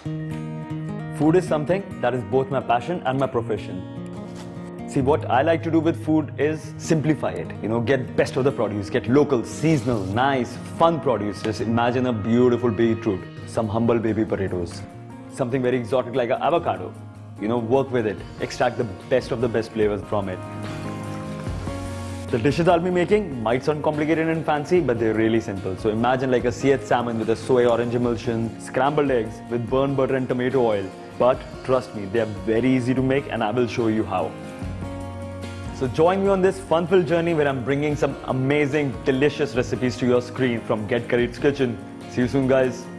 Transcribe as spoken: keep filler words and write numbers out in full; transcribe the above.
Food is something that is both my passion and my profession. See, what I like to do with food is simplify it. You know, get best of the produce, get local, seasonal, nice, fun produce. Just imagine a beautiful beetroot, some humble baby potatoes, something very exotic like an avocado. You know, work with it, extract the best of the best flavors from it. The dishes I'll be making might sound complicated and fancy, but they're really simple. So imagine like a seared salmon with a soy orange emulsion, scrambled eggs with burnt butter and tomato oil. But trust me, they are very easy to make and I will show you how. So join me on this fun-filled journey where I'm bringing some amazing, delicious recipes to your screen from Get Curried's kitchen. See you soon, guys.